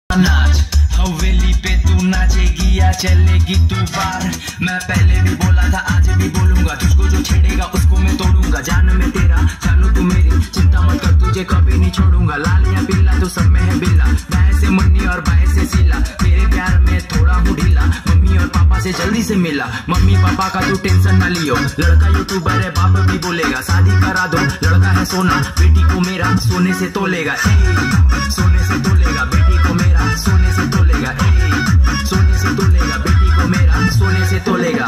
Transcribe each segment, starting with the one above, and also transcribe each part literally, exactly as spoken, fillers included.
नाच हवेली पे तू नाचेगी या चलेगी तू बार। मैं पहले भी बोला था आज भी बोलूंगा, तुझको जो छेड़ेगा उसको मैं तोड़ूंगा। जान में तेरा जानू तू मेरी, चिंता मत कर तुझे कभी नहीं छोड़ूंगा। लाल या पीला तो सब में है बिल्ला, दाएं से मुन्नी और बाएं से सीला। तेरे प्यार में थोड़ा हूँ ढीला, मम्मी और पापा से जल्दी से मिला। मम्मी पापा का तू टेंशन ना लियो, लड़का यूट्यूबर है बाप भी बोलेगा। शादी करा दो लड़का है सोना, बेटी को मेरा सोने से तोलेगा। सोने से तोलेगा बेटी को मेरा, सोने से तोलेगा। सोने से तोलेगा बेटी को मेरा, सोने से तोलेगा।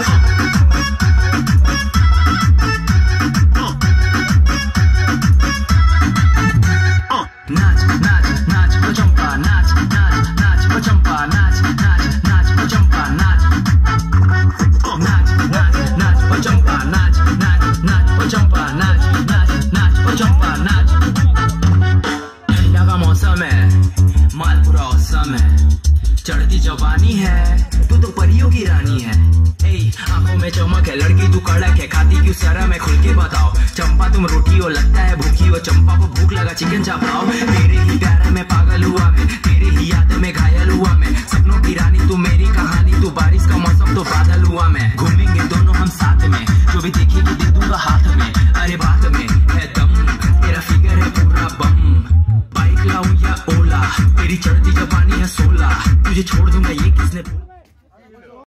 नाच नाच नाच वो चंपा, नाच नाच नाच वो चंपा, नाच नाच नाच वो चंपा, नाच नाच नाच नाच वो चंपा, नाच नाच नाच वो चंपा, नाच नाच नाच वो चंपा, नाच। ठंडा का मौसम है, माल पूरा औसम है, चढ़ती जवानी है, तू तो परियों की रानी है। आंखों में चमक है, लड़की तू कड़क है, खाती क्यों सारा मैं खुल के बताओ। चंपा तुम रोटी हो, लगता है भूखी हो, चंपा को भूख लगा चिकन चापाओ। तेरे ही प्यार में पागल हुआ मैं, तेरे ही याद में घायल हुआ मैं। सपनों की रानी तू मेरी कहानी, तू बारिश का मौसम तो बादल हुआ मैं।